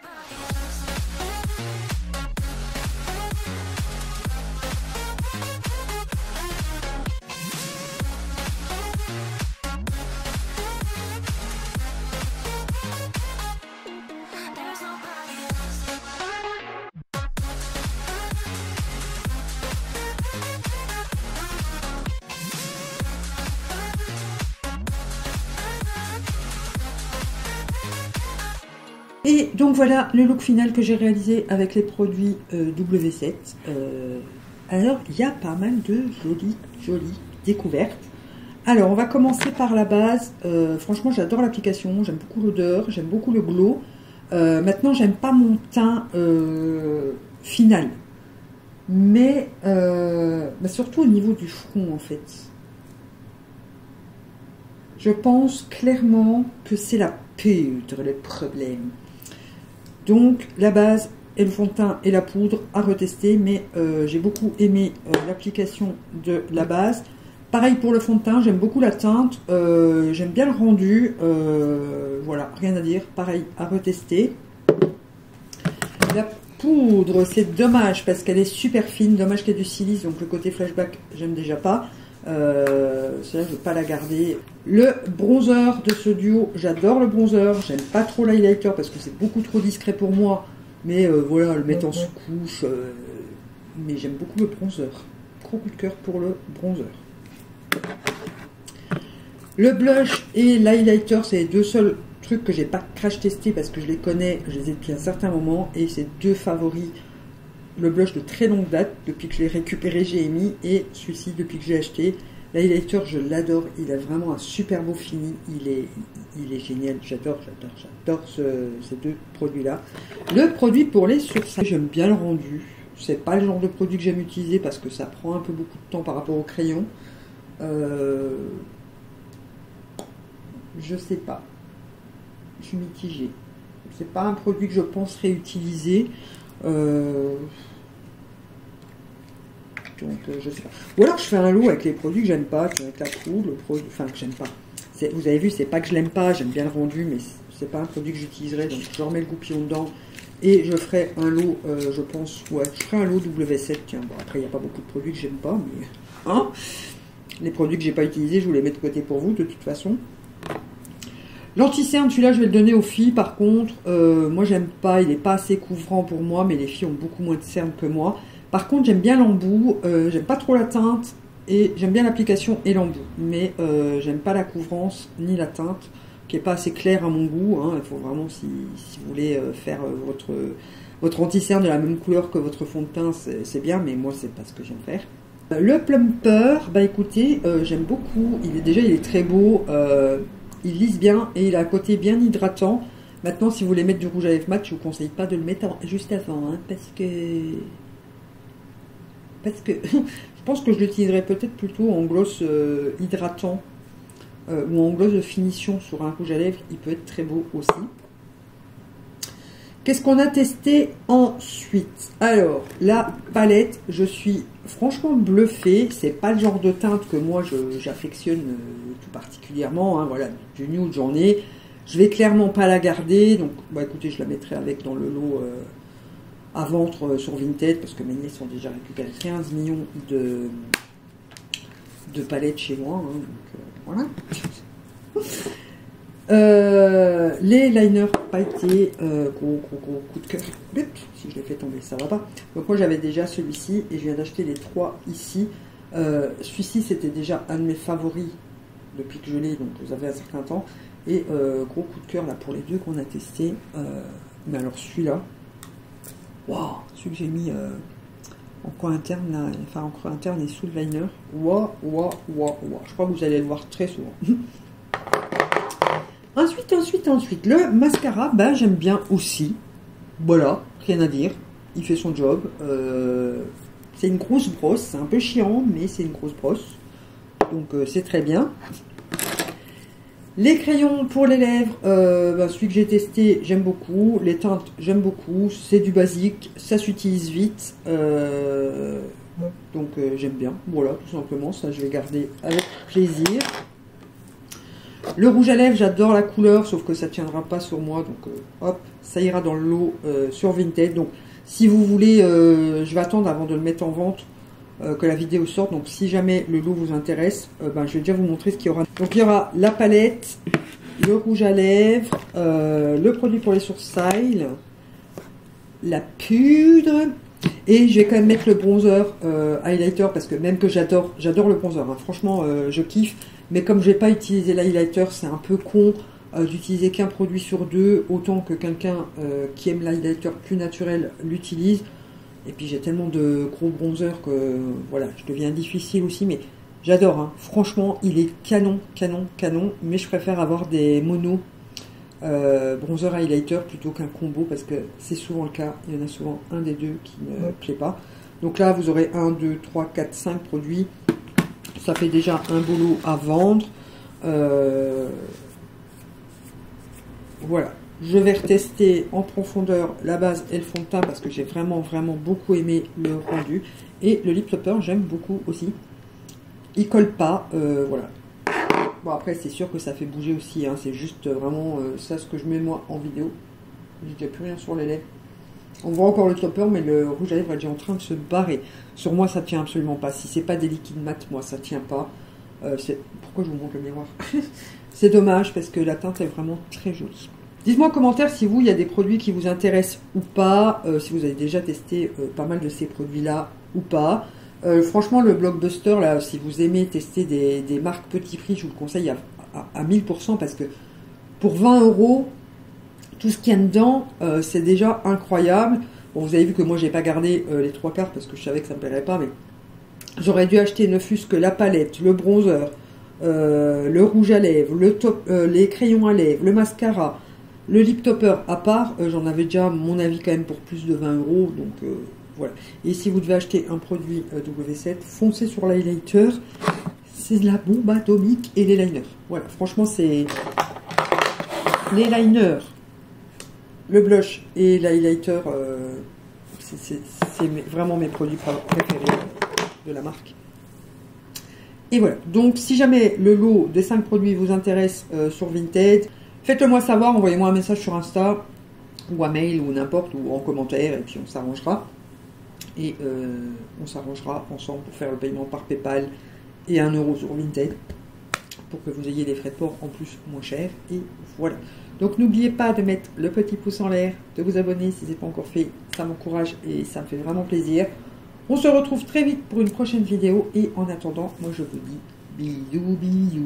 Et donc voilà le look final que j'ai réalisé avec les produits euh, W sept. Euh, alors il y a pas mal de jolies, jolies découvertes. Alors on va commencer par la base. Euh, franchement j'adore l'application, j'aime beaucoup l'odeur, j'aime beaucoup le glow. Euh, maintenant j'aime pas mon teint euh, final. Mais euh, bah, surtout au niveau du front en fait. Je pense clairement que c'est la poudre le problème. Donc la base et le fond de teint et la poudre à retester, mais euh, j'ai beaucoup aimé euh, l'application de la base. Pareil pour le fond de teint, j'aime beaucoup la teinte, euh, j'aime bien le rendu, euh, voilà, rien à dire, pareil à retester. La poudre, c'est dommage parce qu'elle est super fine, dommage qu'il y ait du silice, donc le côté flashback, j'aime déjà pas. Euh, celle-là, je ne vais pas la garder. Le bronzer de ce duo, j'adore le bronzer. J'aime pas trop l'highlighter parce que c'est beaucoup trop discret pour moi. Mais euh, voilà, le mettre en sous-couche. Euh, mais j'aime beaucoup le bronzer. Gros coup de cœur pour le bronzer. Le blush et l'highlighter, c'est les deux seuls trucs que j'ai pas crash testé parce que je les connais, je les ai depuis un certain moment. Et c'est deux favoris. Le blush de très longue date, depuis que je l'ai récupéré, j'ai mis. Et celui-ci, depuis que j'ai acheté. L'highlighter, je l'adore. Il a vraiment un super beau fini. Il est, il est génial. J'adore, j'adore, j'adore ce, ces deux produits-là. Le produit pour les sourcils, j'aime bien le rendu. C'est pas le genre de produit que j'aime utiliser parce que ça prend un peu beaucoup de temps par rapport au crayon. Euh, je sais pas. Je suis mitigée. C'est pas un produit que je pense réutiliser. Euh, Donc, euh, je sais pas. Ou alors je fais un lot avec les produits que j'aime pas, avec la poudre, le produit, enfin que j'aime pas. Vous avez vu, c'est pas que je l'aime pas, j'aime bien le rendu, mais c'est pas un produit que j'utiliserai. Donc je remets le goupillon dedans et je ferai un lot, euh, je pense, ouais, je ferai un lot W sept. Tiens, bon après il n'y a pas beaucoup de produits que j'aime pas, mais hein, les produits que j'ai pas utilisés, je vous les mets de côté pour vous de toute façon. L'anti-cerne, celui-là je vais le donner aux filles. Par contre, euh, moi j'aime pas, il est pas assez couvrant pour moi, mais les filles ont beaucoup moins de cerne que moi. Par contre, j'aime bien l'embout, euh, j'aime pas trop la teinte, et j'aime bien l'application et l'embout. Mais euh, j'aime pas la couvrance ni la teinte, qui est pas assez claire à mon goût. Hein. Il faut vraiment, si, si vous voulez euh, faire euh, votre, votre anti-cerne de la même couleur que votre fond de teint, c'est bien, mais moi, c'est pas ce que j'aime faire. Euh, le plumper, bah écoutez, euh, j'aime beaucoup. Il est, déjà, il est très beau, euh, il lisse bien, et il a un côté bien hydratant. Maintenant, si vous voulez mettre du rouge à lèvres mat, je vous conseille pas de le mettre en, juste avant, hein, parce que... Parce que je pense que je l'utiliserai peut-être plutôt en gloss euh, hydratant euh, ou en gloss de finition sur un rouge à lèvres. Il peut être très beau aussi. Qu'est-ce qu'on a testé ensuite? Alors, la palette, je suis franchement bluffée. C'est pas le genre de teinte que moi j'affectionne euh, tout particulièrement. Hein. Voilà, du nude j'en ai. Je vais clairement pas la garder. Donc, bah écoutez, je la mettrai avec dans le lot... Euh, à vendre sur Vinted, parce que mes nièces ont déjà récupéré quinze millions de, de palettes chez moi. Hein, donc, euh, voilà. euh, les liners pailletés, euh, gros, gros, gros coup de cœur. Si je les fais tomber, ça va pas. Donc moi j'avais déjà celui-ci, et je viens d'acheter les trois ici. Euh, celui-ci, c'était déjà un de mes favoris depuis que je l'ai, donc vous avez un certain temps. Et euh, gros coup de cœur là pour les deux qu'on a testés. Euh, mais alors celui-là, waouh, celui que j'ai mis euh, en coin interne, là, enfin en coin interne et sous le liner. Waouh, waouh, waouh, waouh. Je crois que vous allez le voir très souvent. ensuite, ensuite, ensuite, le mascara, ben j'aime bien aussi. Voilà, rien à dire. Il fait son job. Euh, c'est une grosse brosse, c'est un peu chiant, mais c'est une grosse brosse. Donc euh, c'est très bien. Les crayons pour les lèvres, euh, ben, celui que j'ai testé, j'aime beaucoup. Les teintes, j'aime beaucoup. C'est du basique, ça s'utilise vite. Euh, donc euh, j'aime bien. Voilà, tout simplement. Ça, je vais garder avec plaisir. Le rouge à lèvres, j'adore la couleur, sauf que ça ne tiendra pas sur moi. Donc euh, hop, ça ira dans le lot euh, sur Vinted. Donc si vous voulez, euh, je vais attendre avant de le mettre en vente. Euh, que la vidéo sorte, donc si jamais le lot vous intéresse, euh, ben, je vais déjà vous montrer ce qu'il y aura. Donc il y aura la palette, le rouge à lèvres, euh, le produit pour les sourcils, la poudre, et je vais quand même mettre le bronzer euh, highlighter, parce que même que j'adore j'adore le bronzer, hein. Franchement euh, je kiffe, mais comme je n'ai pas utilisé l'highlighter, c'est un peu con euh, d'utiliser qu'un produit sur deux, autant que quelqu'un euh, qui aime l'highlighter plus naturel l'utilise. Et puis j'ai tellement de gros bronzers que voilà, je deviens difficile aussi, mais j'adore, hein. Franchement, il est canon, canon, canon, mais je préfère avoir des monos euh, bronzer highlighter plutôt qu'un combo, parce que c'est souvent le cas, il y en a souvent un des deux qui ne ouais. plaît pas. Donc là, vous aurez un, deux, trois, quatre, cinq produits, ça fait déjà un beau lot à vendre. Euh, voilà. Je vais retester en profondeur la base et le fond de teint parce que j'ai vraiment, vraiment beaucoup aimé le rendu. Et le lip topper, j'aime beaucoup aussi. Il colle pas, euh, voilà. Bon, après, c'est sûr que ça fait bouger aussi. Hein, c'est juste vraiment euh, ça ce que je mets moi en vidéo. J'ai déjà plus rien sur les lèvres. On voit encore le topper, mais le rouge à lèvres est déjà en train de se barrer. Sur moi, ça tient absolument pas. Si c'est pas des liquides mat, moi, ça tient pas. Euh, pourquoi je vous montre le miroir? C'est dommage parce que la teinte est vraiment très jolie. Dites-moi en commentaire si vous, il y a des produits qui vous intéressent ou pas, euh, si vous avez déjà testé euh, pas mal de ces produits-là ou pas. Euh, franchement, le Blockbuster, là, si vous aimez tester des, des marques petit prix, je vous le conseille à, à, à mille pour cent parce que pour vingt euros, tout ce qu'il y a dedans, euh, c'est déjà incroyable. Bon, vous avez vu que moi, j'ai pas gardé euh, les trois quarts parce que je savais que ça me plairait pas, mais j'aurais dû acheter ne fût-ce que la palette, le bronzer, euh, le rouge à lèvres, le top, euh, les crayons à lèvres, le mascara, le lip topper à part. Euh, j'en avais déjà, à mon avis, quand même pour plus de vingt euros. Donc euh, voilà. Et si vous devez acheter un produit euh, W sept, foncez sur l'highlighter. C'est de la bombe atomique et les liners. Voilà, franchement, c'est les liners, le blush et l'highlighter. Euh, c'est vraiment mes produits préférés de la marque. Et voilà, donc si jamais le lot des cinq produits vous intéresse euh, sur Vinted, faites-le moi savoir, envoyez-moi un message sur Insta, ou un mail, ou n'importe, ou en commentaire, et puis on s'arrangera. Et euh, on s'arrangera ensemble pour faire le paiement par PayPal et un euro sur Vinted, pour que vous ayez des frais de port en plus moins chers. Et voilà. Donc n'oubliez pas de mettre le petit pouce en l'air, de vous abonner si ce n'est pas encore fait, ça m'encourage et ça me fait vraiment plaisir. On se retrouve très vite pour une prochaine vidéo et en attendant, moi je vous dis bisous bisous.